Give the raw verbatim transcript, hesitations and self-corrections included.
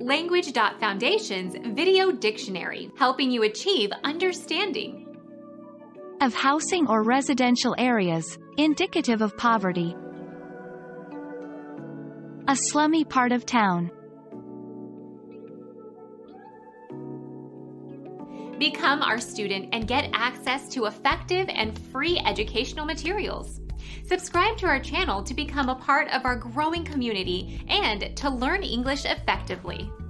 Language.Foundation's Video Dictionary, helping you achieve understanding. Of housing or residential areas, indicative of poverty. A slummy part of town. Become our student and get access to effective and free educational materials. Subscribe to our channel to become a part of our growing community and to learn English effectively.